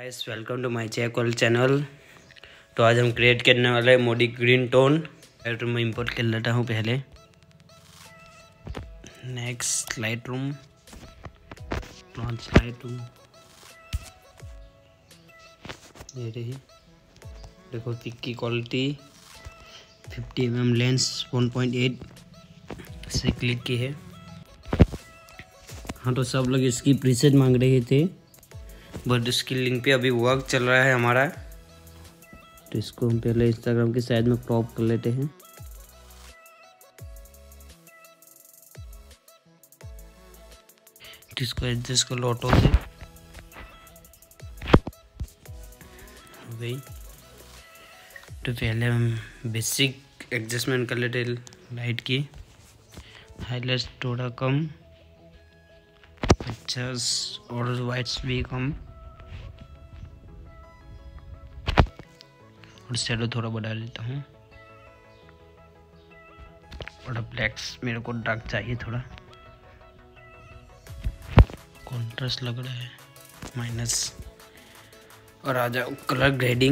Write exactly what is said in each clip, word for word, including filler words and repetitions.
Guys, welcome to my channel channel. तो आज हम क्रिएट करने वाले हैं moody green tone. Lightroom में इंपोर्ट कर लेता हूँ पहले। Next Lightroom, launch Lightroom, ये रही। देखो पिक की quality fifty M M lens one point eight से क्लिक की है। हाँ, तो सब लोग इसकी प्रीसेट मांग रहे थे, बट इसकी लिंक पे अभी वर्क चल रहा है हमारा। तो इसको हम पहले इंस्टाग्राम की साइड में क्रॉप कर लेते हैं। तो इसको एडजस्ट कर लो ऑटो से। वही तो पहले हम बेसिक एडजस्टमेंट कर लेते हैं लाइट की। हाईलाइट्स थोड़ा कम, पिक्चर्स और वाइट्स भी कम, और शेडो थोड़ा बढ़ा देता हूँ। थोड़ा ब्लैक्स मेरे को डार्क चाहिए, थोड़ा कॉन्ट्रास्ट लग रहा है, माइनस। और आ जाओ कलर ग्रेडिंग।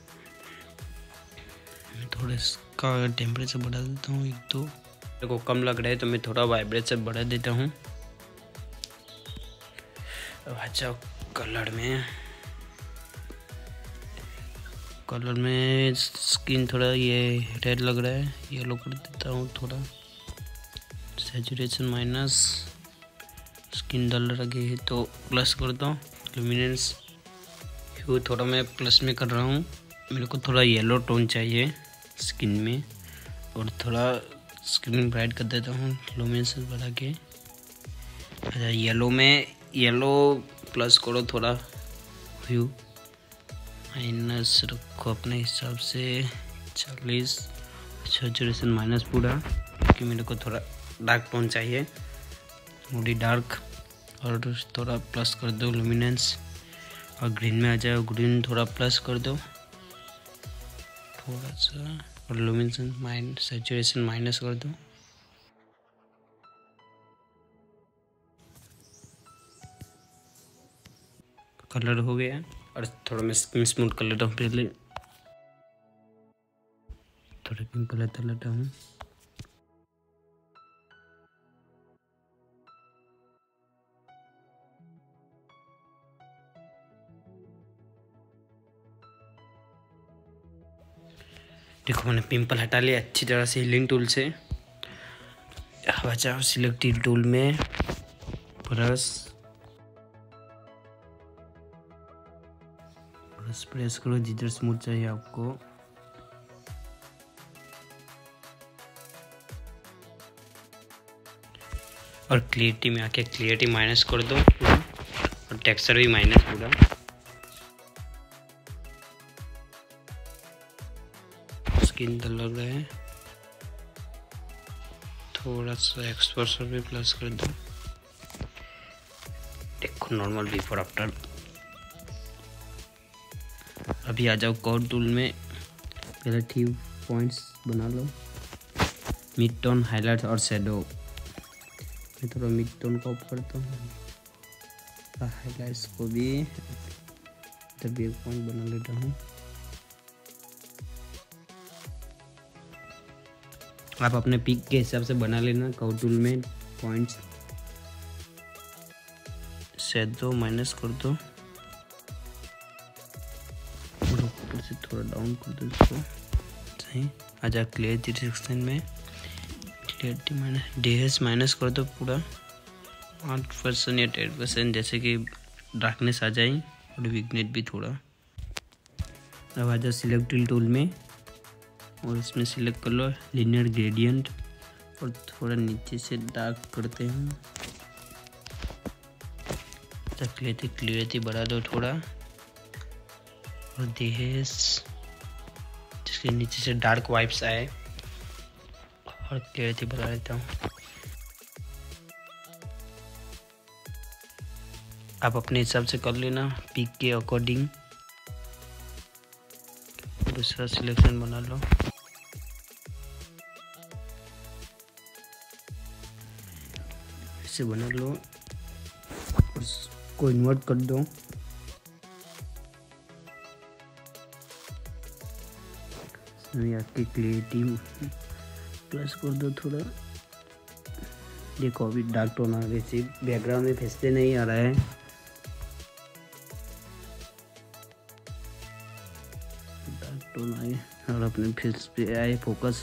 मैं थोड़ा इसका टेम्परेचर बढ़ा देता हूँ एक दो। मेरे को कम लग रहा है तो मैं थोड़ा वाइब्रेशन बढ़ा देता हूँ। अब आ जाओ कलर में। कलर में स्किन थोड़ा ये रेड लग रहा है, येलो कर देता हूँ थोड़ा। सैचुरेशन माइनस, स्किन डल लगी है तो प्लस करता हूँ। लुमिनेंस ह्यू थोड़ा मैं प्लस में कर रहा हूँ। मेरे को थोड़ा येलो टोन चाहिए स्किन में, और थोड़ा स्किन ब्राइट कर देता हूँ लुमिनेंस बढ़ा के। अच्छा, येलो में येलो प्लस करो थोड़ा, ह्यू माइनस रखो अपने हिसाब से चालीस। सैचुरेशन माइनस पूरा, क्योंकि मेरे को थोड़ा डार्क टोन चाहिए, मोडी डार्क। और थोड़ा प्लस कर दो लुमिनेंस। और ग्रीन में आ जाओ, ग्रीन थोड़ा प्लस कर दो थोड़ा सा, और लुमिनेंस माइन सैचुरेशन माइनस कर दो। कलर हो गया। और थोड़ा मैं स्किन स्मूथ कर लेता हूँ पहले। थोड़ा पिंक कलर कर लेता हूँ। देखो मैंने पिंपल हटा लिया अच्छी तरह से हीलिंग टूल से। अब आ जाओ सिलेक्टिव टूल में, ब्रश ब्रश प्रेस करो जिधर स्मूथ चाहिए आपको। और क्लियरिटी में आके क्लियरिटी माइनस कर दो पूरा, और टेक्सचर भी माइनस पूरा। स्किन तो लग रहा है, थोड़ा सा एक्सपोजर भी प्लस कर दो। देखो नॉर्मल बिफोर आफ्टर। अभी आ जाओ कर्व टूल में, पहले थ्री पॉइंट्स बना लो, मिड टोन, हाईलाइट और शेडो। मैं थोड़ा मिड टोन को ऑफ करता हूँ, हाईलाइट्स को भी इधर भी एक पॉइंट बना लेता हूँ। आप अपने पिक के हिसाब से बना लेना। कर्व टूल में पॉइंट्स, शेडो माइनस कर दो, और ऊपर से थोड़ा डाउन कर दो इसको। सही आ जा क्लियरिटी सेक्शन में, क्लियरिटी माइनस डीएस माइनस कर दो पूरा आठ परसेंट या टेन परसेंट, जैसे कि डार्कनेस आ जाए और वीकनेस भी थोड़ा। अब आ जाओ सिलेक्टिव टूल में, और इसमें सिलेक्ट कर लो लिनियर ग्रेडियंट, और थोड़ा नीचे से डार्क करते हैं। क्लियरिटी क्लियरिटी बढ़ा दो थोड़ा, और देहेस जिसके नीचे से डार्क वाइब्स आए, और क्लियरिटी बढ़ा देता हूँ। आप अपने हिसाब से कर लेना पिक के अकॉर्डिंग। दूसरा सिलेक्शन बना लो, इसे बना लो, उसको इन्वर्ट कर दो। इसमें आपकी क्रिएटिव प्लस कर दो थोड़ा। देखो अभी डार्क टोन आ रही थी, बैकग्राउंड में फिसले नहीं आ रहा है। डार्क टोन आए और अपने फेस पे आए फोकस।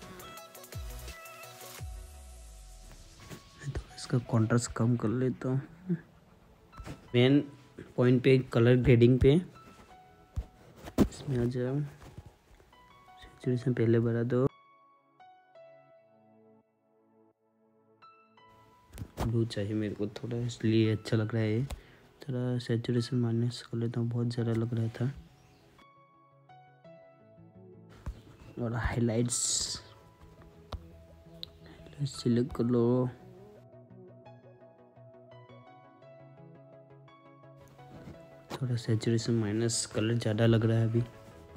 तो इसका कॉन्ट्रास्ट कम कर लेता हूँ। मेन पॉइंट पे कलर ग्रेडिंग पे इसमें आ जाओ, सैचुरेशन पहले बढ़ा दो। ब्लू चाहिए मेरे को थोड़ा, इसलिए अच्छा लग रहा है। थोड़ा सैचुरेशन माइनस कर लेता हूँ, बहुत ज़्यादा लग रहा था। और हाइलाइट्स सिलेक्ट कर लो। थोड़ा सैचुरेशन माइनस, कलर ज़्यादा लग रहा है अभी।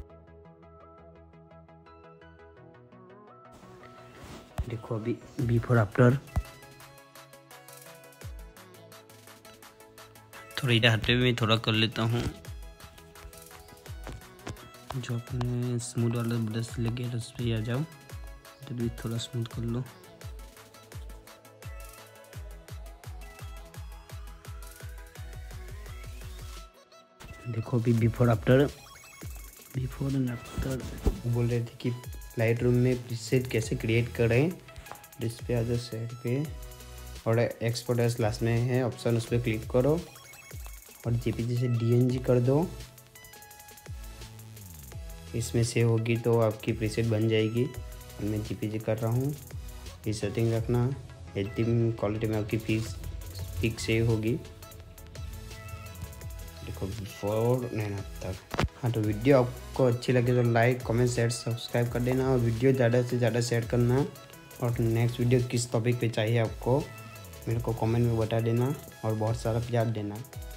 देखो अभी बिफोर आफ्टर थोड़ा इधर हटते हुए थोड़ा कर लेता हूँ। जो अपने स्मूथ वाला ब्रश लगे उस पर आ जाओ, तो भी थोड़ा स्मूथ कर लो। देखो अभी before after before and after बोल रहे थे कि लाइट रूम में प्रीसेट कैसे क्रिएट करें। इस पे आ जाओ साइड पे और एक्सपोर्ट एज लास्ट में है ऑप्शन, उस पर क्लिक करो और जेपीजी से डीएनजी कर दो। इसमें सेव होगी तो आपकी प्रीसेट बन जाएगी। और मैं जेपीजी कर रहा हूँ। ये सेटिंग रखना, एच डी क्वालिटी में आपकी पिक पिक सेव होगी। देखो बिफोर नहीं आफ्टर। हाँ तो वीडियो आपको अच्छी लगे तो लाइक कमेंट शेयर सब्सक्राइब कर देना और वीडियो ज़्यादा से ज़्यादा शेयर करना। और नेक्स्ट वीडियो किस टॉपिक पे चाहिए आपको मेरे को कमेंट में बता देना और बहुत सारा प्यार देना।